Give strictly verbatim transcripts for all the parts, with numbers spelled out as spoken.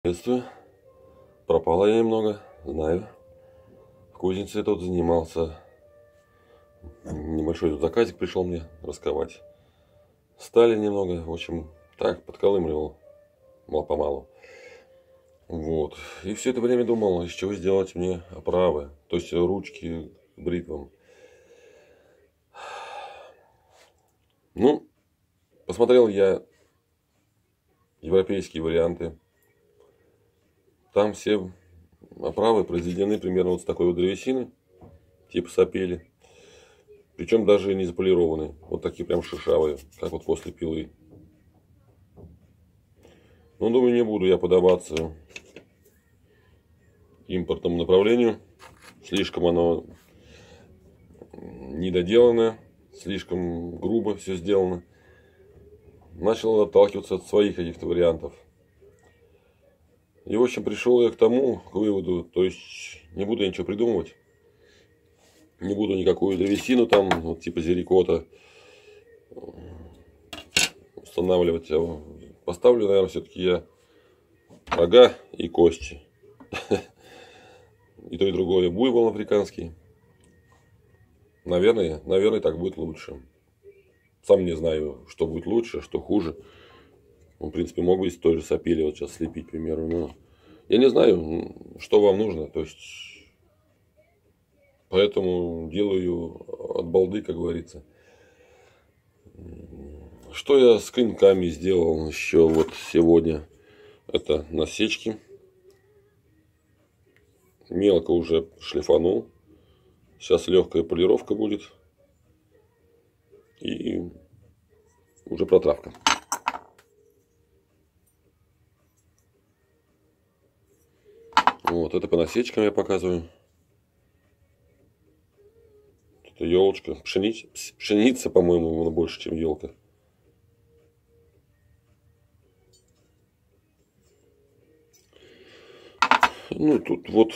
Приветствую. Пропала я немного, знаю. В кузнице тут занимался. Небольшой тут заказик пришел мне расковать. Стали немного, в общем, так, подколымливал мало-помалу. Вот. И все это время думал, из чего сделать мне оправы. То есть ручки бритвам. Ну, посмотрел я европейские варианты. Там все оправы произведены примерно вот с такой вот древесины, типа сапели. Причем даже не заполированные. Вот такие прям шершавые, как вот после пилы. Ну, думаю, не буду я поддаваться импортному направлению. Слишком оно недоделанное, слишком грубо все сделано. Начал отталкиваться от своих каких-то вариантов. И, в общем, пришел я к тому, к выводу, то есть не буду я ничего придумывать. Не буду никакую древесину там, вот, типа зерикота, устанавливать. Поставлю, наверное, все-таки я рога и кости. И то, и другое. Буйвол африканский. Наверное, наверное, так будет лучше. Сам не знаю, что будет лучше, что хуже. В принципе, мог бы из той же сапели вот сейчас слепить, к примеру. Но я не знаю, что вам нужно. То есть, поэтому делаю от балды, как говорится. Что я с клинками сделал еще вот сегодня? Это насечки. Мелко уже шлифанул. Сейчас легкая полировка будет. И уже протравка. Вот, это по насечкам я показываю. Это елочка. Пшеница, пшеница, по-моему, она больше, чем елка. Ну, тут вот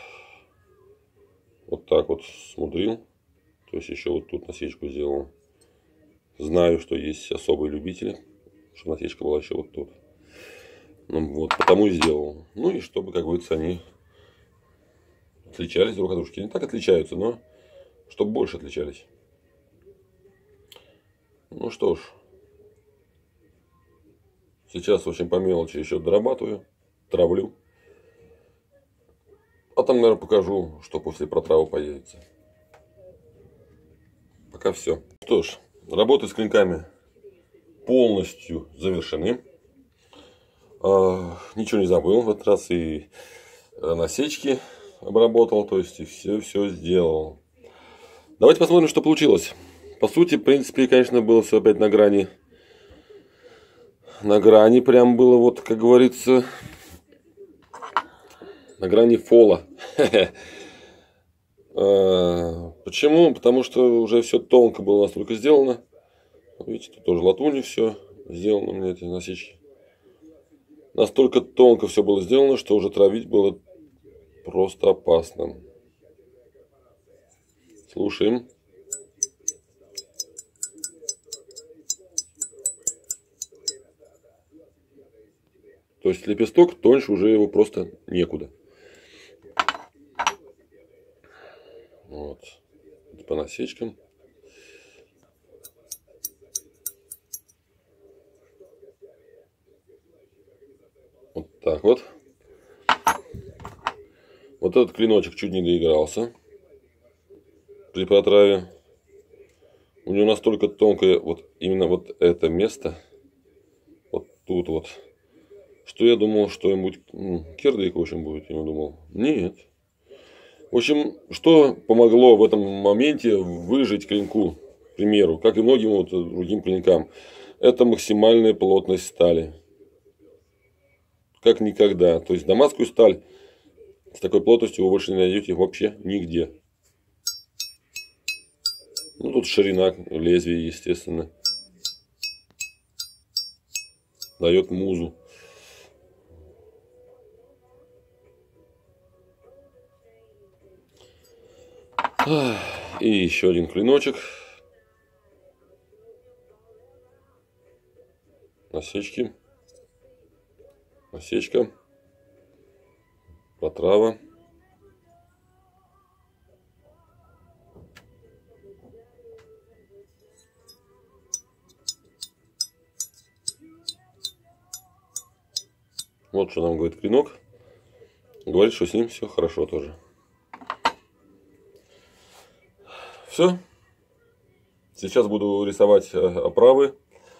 вот так вот смудрил. То есть, еще вот тут насечку сделал. Знаю, что есть особые любители, чтобы насечка была еще вот тут. Ну, вот, потому и сделал. Ну, и чтобы, как говорится, они отличались друг от дружки. Не так отличаются, но чтобы больше отличались. Ну, что ж. Сейчас очень по мелочи еще дорабатываю, травлю. А там, наверное, покажу, что после протравы появится. Пока все. Что ж, работы с клинками полностью завершены. А, ничего не забыл в этот раз. И насечки обработал. То есть, и все, все сделал. Давайте посмотрим, что получилось. По сути, в принципе, конечно, было все опять на грани. На грани прям было, вот, как говорится, на грани фола. Почему? Потому что уже все тонко было настолько сделано. Видите, тут тоже латунью все сделано у меня, эти насечки. Настолько тонко все было сделано, что уже травить было просто опасно. Слушаем. То есть лепесток тоньше уже его просто некуда. Вот. По насечкам. Вот так вот. Вот этот клиночек чуть не доигрался при протраве. У него настолько тонкое вот именно вот это место. Вот тут вот. Что я думал, что им будет кирдык, в общем, будет. Я думал, нет. В общем, что помогло в этом моменте выжить клинку, к примеру, как и многим вот другим клинкам, это максимальная плотность стали. Как никогда. То есть дамасскую сталь с такой плотностью вы больше не найдете вообще нигде. Ну, тут ширина лезвия, естественно, дает музу. И еще один клиночек. Насечки. Насечка. протрава. Вот что нам говорит клинок. Говорит, что с ним все хорошо тоже. Все. Сейчас буду рисовать оправы.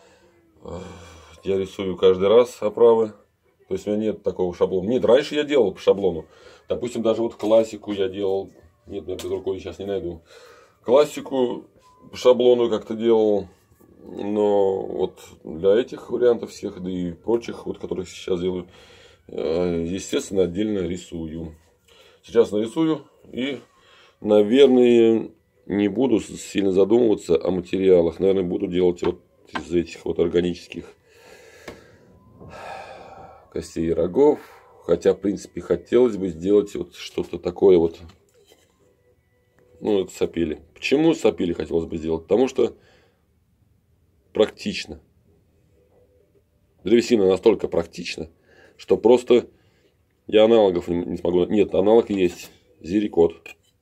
Я рисую каждый раз оправы. То есть у меня нет такого шаблона. Нет, раньше я делал по шаблону. Допустим, даже вот классику я делал. Нет, я под рукой сейчас не найду. Классику по шаблону как-то делал. Но вот для этих вариантов всех, да и прочих, вот которых сейчас делаю, естественно, отдельно рисую. Сейчас нарисую и, наверное, не буду сильно задумываться о материалах. Наверное, буду делать вот из этих вот органических костей и рогов. Хотя, в принципе, хотелось бы сделать вот что-то такое вот. Ну, это сапели. Почему сапели хотелось бы сделать? Потому что практично. Древесина настолько практична, что просто я аналогов не смогу. Нет, аналог есть. Зирикот.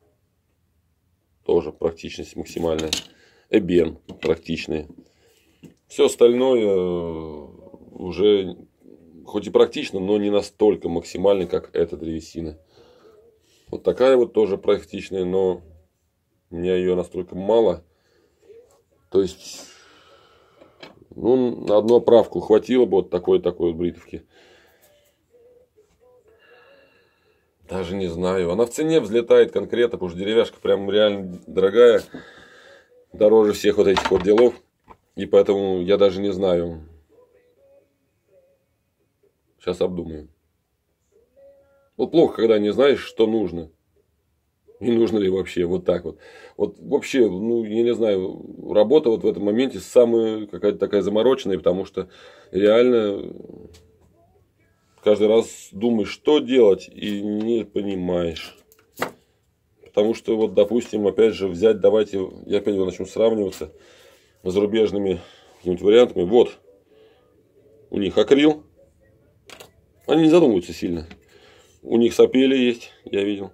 Тоже практичность максимальная. Эбен практичный. Все остальное уже хоть и практично, но не настолько максимально, как эта древесина. Вот такая вот тоже практичная, но у меня ее настолько мало. То есть, ну, на одну оправку хватило бы вот такой-такой вот бритовки. Даже не знаю. Она в цене взлетает конкретно, потому что деревяшка прям реально дорогая. Дороже всех вот этих вот делов. И поэтому я даже не знаю. Сейчас обдумаю. Вот плохо, когда не знаешь, что нужно. И нужно ли вообще вот так вот. Вот вообще, ну, я не знаю, работа вот в этом моменте самая какая-то такая замороченная, потому что реально каждый раз думаешь, что делать, и не понимаешь. Потому что, вот, допустим, опять же, взять, давайте, я опять начну сравниваться с зарубежными какими-то вариантами. Вот, у них акрил. Они не задумываются сильно. У них сапели есть, я видел.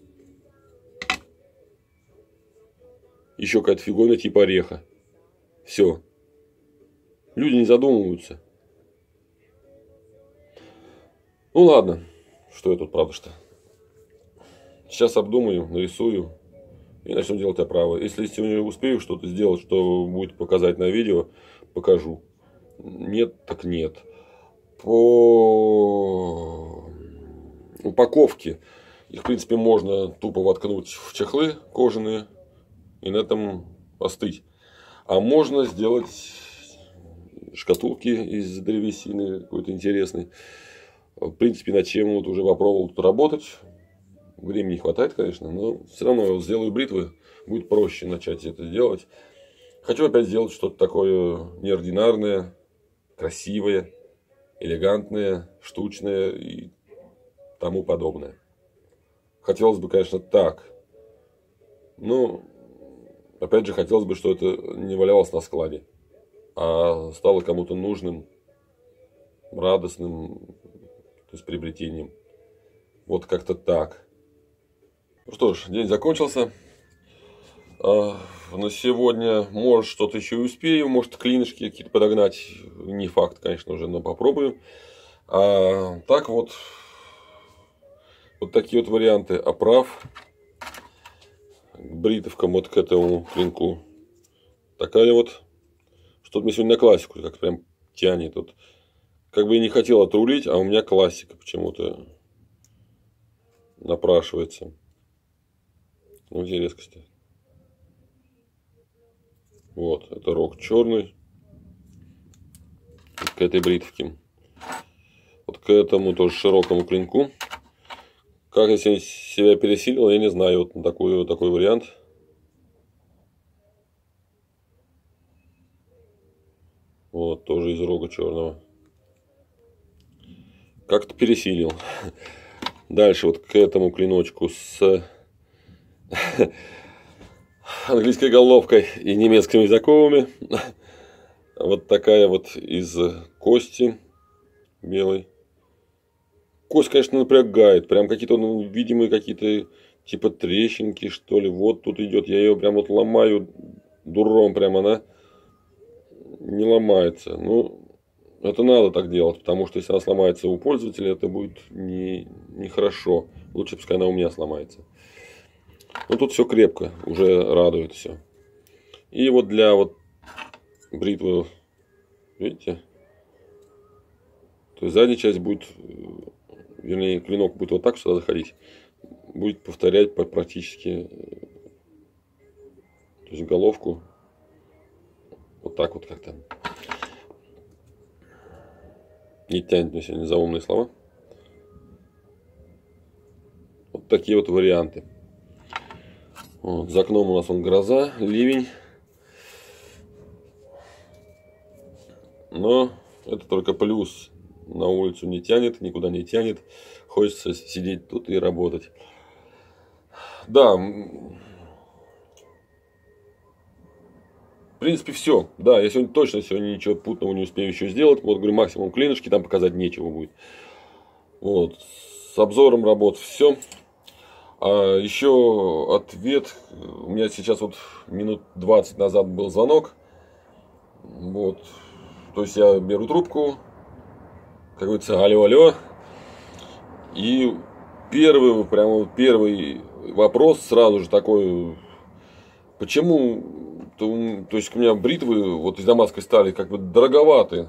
Еще какая-то фигурная типа ореха. Все. Люди не задумываются. Ну ладно. Что я тут правда что? Сейчас обдумаю, нарисую и начну делать оправы. Если сегодня успею что-то сделать, что будет показать на видео, покажу. Нет, так нет. По упаковке их, в принципе, можно тупо воткнуть в чехлы кожаные и на этом остыть. А можно сделать шкатулки из древесины какой-то интересной. В принципе, над чем вот уже попробовал тут работать. Времени не хватает, конечно, но все равно сделаю бритвы, будет проще начать это делать. Хочу опять сделать что-то такое неординарное, красивое, элегантное, штучное и тому подобное. Хотелось бы, конечно, так. Но, опять же, хотелось бы, чтобы это не валялось на складе, а стало кому-то нужным, радостным, то есть приобретением. Вот как-то так. Ну что ж, день закончился. А, на сегодня, может, что-то еще и успею. Может, клинышки какие-то подогнать. Не факт, конечно, уже, но попробую. А так вот, вот такие вот варианты оправ. К бритовкам, вот к этому клинку. Такая вот. Что-то мне сегодня на классику как прям тянет. Вот. Как бы и не хотел отрулить, а у меня классика почему-то напрашивается. Ну, где резкости? Вот, это рог черный. К этой бритвке. Вот к этому тоже широкому клинку. Как я себя пересилил, я не знаю. Вот такой, такой вариант. Вот, тоже из рога черного. Как-то пересилил. Дальше вот к этому клиночку с английской головкой и немецкими заковами. Вот такая вот из кости белой. кость, конечно, напрягает. Прям какие-то, ну, видимые какие-то типа трещинки, что ли. Вот тут идет. Я ее прям вот ломаю дуром. Прям она не ломается. Ну, это надо так делать. Потому что если она сломается у пользователя, это будет не, нехорошо. Лучше пускай она у меня сломается. Ну, тут все крепко. Уже радует все. И вот для вот бритвы, видите? То есть задняя часть будет, вернее, клинок будет вот так сюда заходить. Будет повторять практически, то есть головку вот так вот как-то. Не тянет мне сегодня за умные слова. Вот такие вот варианты. Вот, за окном у нас вон гроза, ливень. Но это только плюс. На улицу не тянет, никуда не тянет. Хочется сидеть тут и работать. Да. В принципе, все. Да, я сегодня точно сегодня ничего путного не успею еще сделать. Вот, говорю, максимум клинышки, там показать нечего будет. Вот. С обзором работ все. А еще ответ. У меня сейчас вот минут двадцать назад был звонок. Вот. То есть я беру трубку. Как говорится, алло, алло. И первый, прямо первый вопрос сразу же такой. Почему, то, то есть у меня бритвы вот из дамасской стали как бы дороговаты.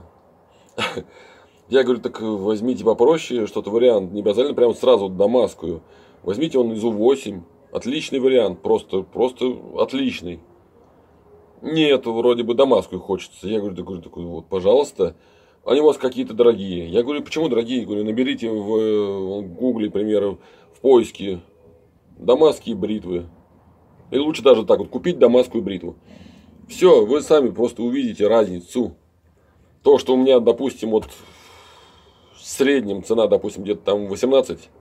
Я говорю, так возьмите попроще, что-то вариант. Не обязательно прямо сразу дамасскую. Возьмите он из У восемь. Отличный вариант, просто, просто отличный. Нет, вроде бы дамасскую хочется. Я говорю, такой, такой вот, пожалуйста. Они у вас какие-то дорогие. Я говорю, почему дорогие? Я говорю, наберите в гугле, к примеру, в поиске дамасские бритвы. Или лучше даже так вот, купить дамасскую бритву. Все, вы сами просто увидите разницу. То, что у меня, допустим, вот в среднем цена, допустим, где-то там восемнадцать,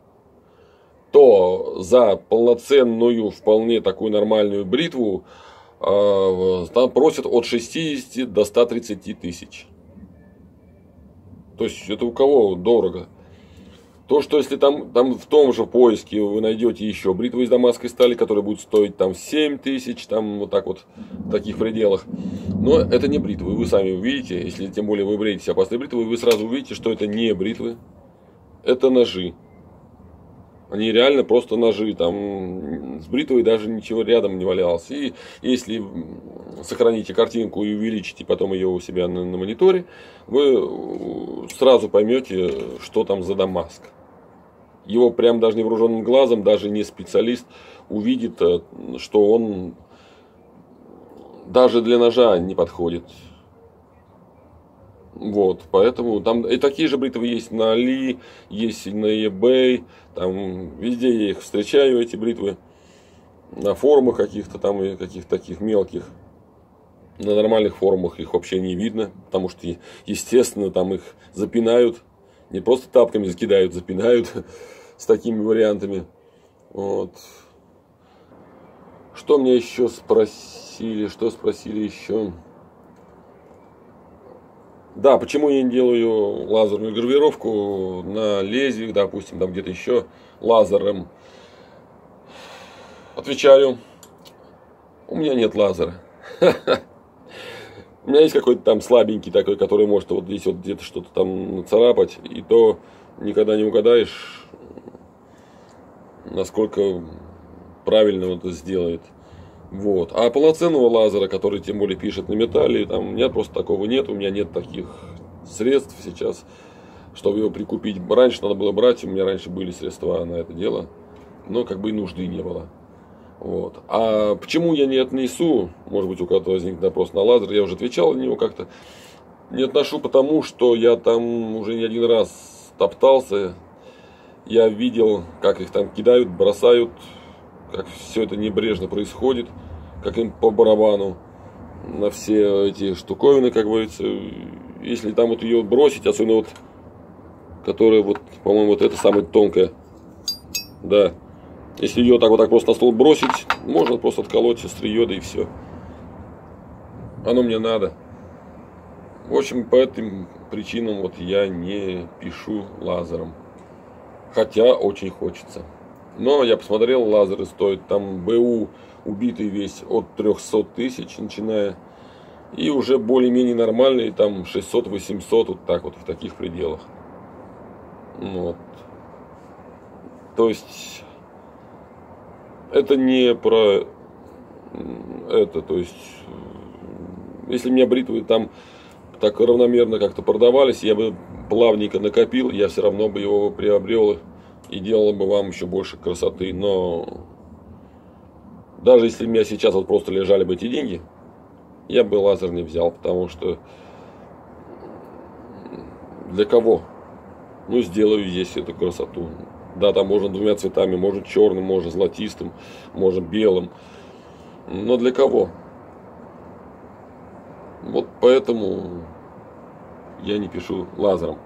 то за полноценную, вполне такую нормальную бритву э, там просят от шестидесяти до ста тридцати тысяч. То есть это у кого дорого? То, что если там, там в том же поиске вы найдете еще бритвы из дамасской стали, которые будут стоить там семь тысяч, там вот так вот, в таких пределах. Но это не бритвы, вы сами увидите, если тем более вы бреете опасные бритвы, вы сразу увидите, что это не бритвы, это ножи. Они реально просто ножи, там с бритвой даже ничего рядом не валялось. И если сохраните картинку и увеличите потом ее у себя на, на мониторе, вы сразу поймете, что там за Дамаск. Его прям даже невооруженным глазом, даже не специалист увидит, что он даже для ножа не подходит. Вот, поэтому там и такие же бритвы есть на Али, есть на eBay, там везде я их встречаю, эти бритвы, на форумах каких-то там и каких-то таких мелких. На нормальных форумах их вообще не видно, потому что, естественно, там их запинают, не просто тапками закидают, запинают с такими вариантами. Вот. Что мне еще спросили, что спросили еще? Да, почему я не делаю лазерную гравировку на лезвиях, допустим, там где-то еще лазером? Отвечаю, у меня нет лазера. У меня есть какой-то там слабенький такой, который может вот здесь вот где-то что-то там нацарапать, и то никогда не угадаешь, насколько правильно он это сделает. Вот. А полноценного лазера, который тем более пишет на металле, там у меня просто такого нет, у меня нет таких средств сейчас, чтобы его прикупить. Раньше надо было брать, у меня раньше были средства на это дело, но как бы и нужды не было. Вот. А почему я не отнесу, может быть, у кого-то возникнет вопрос на лазер, я уже отвечал на него как-то, не отношу, потому что я там уже не один раз топтался, я видел, как их там кидают, бросают, как все это небрежно происходит, как им по барабану на все эти штуковины, как говорится. Если там вот ее бросить, особенно вот, которая вот, по-моему, вот эта самая тонкая, да, если ее так вот так просто на стол бросить, можно просто отколоть острие, да и все. Оно мне надо. В общем, по этим причинам вот я не пишу лазером. Хотя очень хочется. Но я посмотрел, лазеры стоят там БУ убитый весь от трёхсот тысяч, начиная. И уже более-менее нормальные, там шестьсот-восемьсот, вот так вот, в таких пределах. Вот. То есть, это не про это, то есть, если мне бритвы там так равномерно как-то продавались, я бы плавненько накопил, я все равно бы его приобрел и делал бы вам еще больше красоты. Но даже если у меня сейчас вот просто лежали бы эти деньги, я бы лазер не взял, потому что для кого? Ну, сделаю здесь эту красоту. Да, там можно двумя цветами, может черным, может золотистым, может белым. Но для кого? Вот поэтому я не пишу лазером.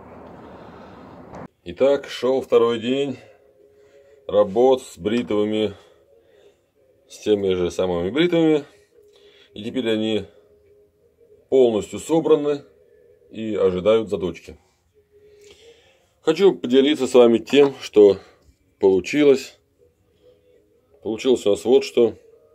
Итак, шел второй день работ с бритвами, с теми же самыми бритвами. И теперь они полностью собраны и ожидают задочки. Хочу поделиться с вами тем, что получилось. Получилось у нас вот что.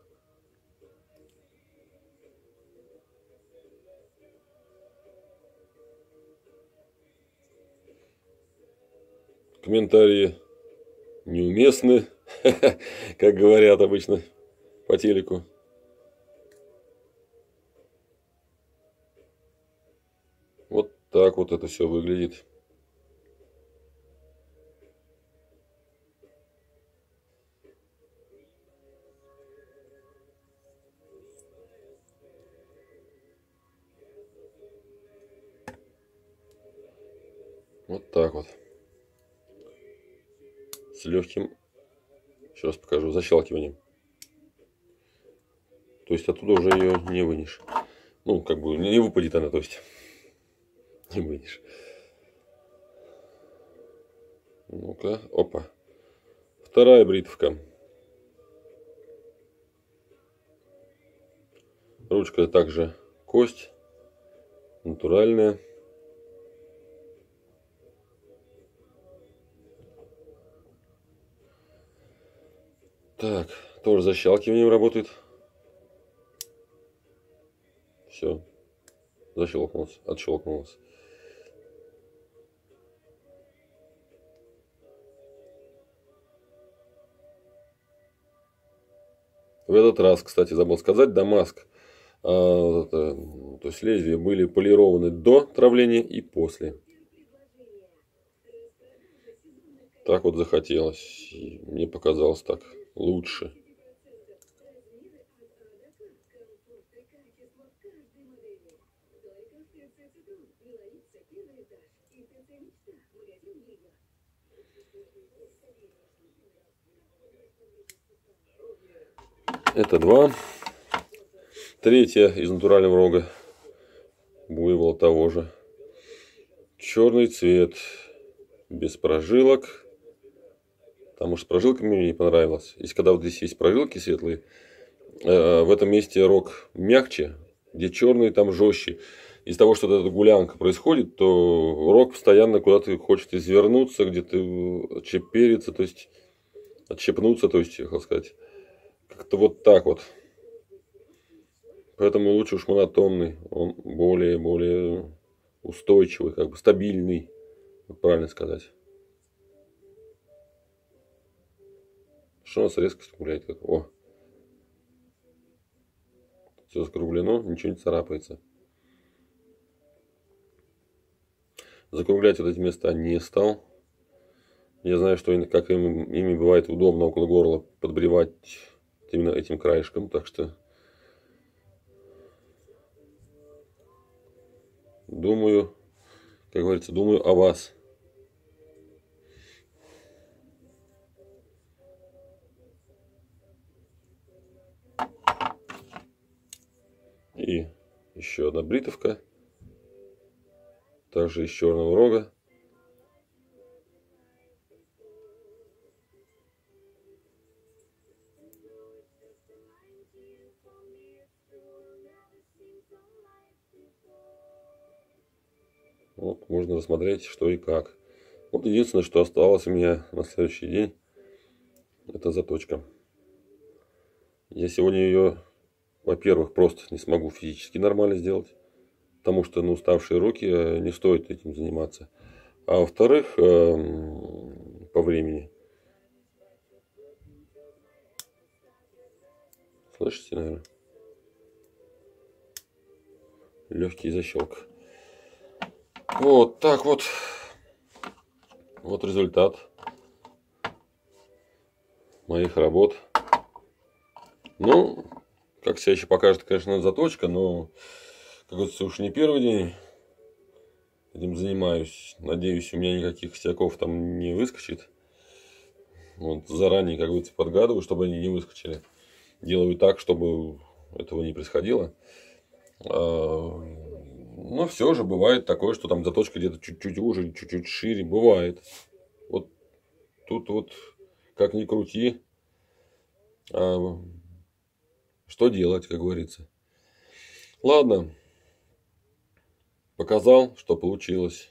Комментарии неуместны, как говорят обычно по телеку. Вот так вот это все выглядит. Вот так вот. С легким, сейчас покажу, защелкиванием. То есть оттуда уже ее не вынешь. Ну, как бы не выпадет она, то есть. Не вынешь. Ну-ка, опа. Вторая бритвка. Ручка также кость. Натуральная. Так, тоже защелкиванием работает. Все. Защелкнулось, отщелкнулось. В этот раз, кстати, забыл сказать, Дамаск, а, это, то есть лезвия были полированы до травления и после. Так вот захотелось. И мне показалось так лучше. Это два. Третья из натурального рога буйвола того же. Черный цвет. Без прожилок. Потому что с прожилками мне не понравилось. Если когда вот здесь есть прожилки светлые, в этом месте рог мягче, где черный, там жестче. Из-за того, что эта гулянка происходит, то рог постоянно куда-то хочет извернуться, где-то отщепериться, то есть отщепнуться, то есть, я хотел сказать, как-то вот так вот. Поэтому лучше уж монотонный, он более-более устойчивый, как бы стабильный, правильно сказать. Что у нас резкость гуляет? Как? О! Все скруглено, ничего не царапается. Закруглять вот эти места не стал. Я знаю, что как им, ими бывает удобно около горла подбревать именно этим краешком. Так что думаю, как говорится, думаю о вас. И еще одна бритовка. Также из черного рога. Вот, можно рассмотреть, что и как. Вот единственное, что осталось у меня на следующий день, это заточка. Я сегодня ее, во-первых, просто не смогу физически нормально сделать, потому что на уставшие руки не стоит этим заниматься. А во-вторых, по времени. Слышите, наверное? Легкий защелк. Вот так вот. Вот результат моих работ. Ну, как себя еще покажет, конечно, заточка, но, как говорится, уж не первый день этим занимаюсь. Надеюсь, у меня никаких косяков там не выскочит. Вот заранее, как говорится, подгадываю, чтобы они не выскочили. Делаю так, чтобы этого не происходило. Но все же бывает такое, что там заточка где-то чуть-чуть уже, чуть-чуть шире. Бывает. Вот тут вот, как ни крути, а что делать, как говорится. Ладно. Показал, что получилось.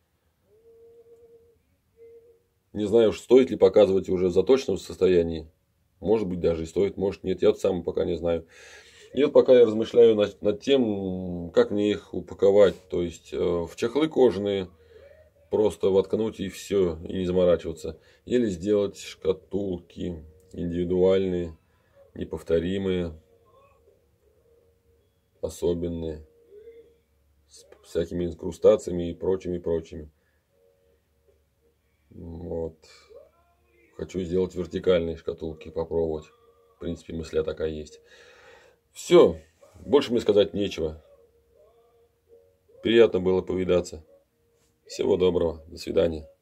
Не знаю, стоит ли показывать уже в заточенном состоянии. Может быть, даже и стоит, может нет. Я вот сам пока не знаю. И вот пока я размышляю над, над тем, как мне их упаковать. То есть, э, в чехлы кожаные просто воткнуть и все, и не заморачиваться. Или сделать шкатулки индивидуальные, неповторимые, особенные. С всякими инкрустациями и прочими, прочими. Вот. Хочу сделать вертикальные шкатулки, попробовать. В принципе, мысля такая есть. Все. Больше мне сказать нечего. Приятно было повидаться. Всего доброго. До свидания.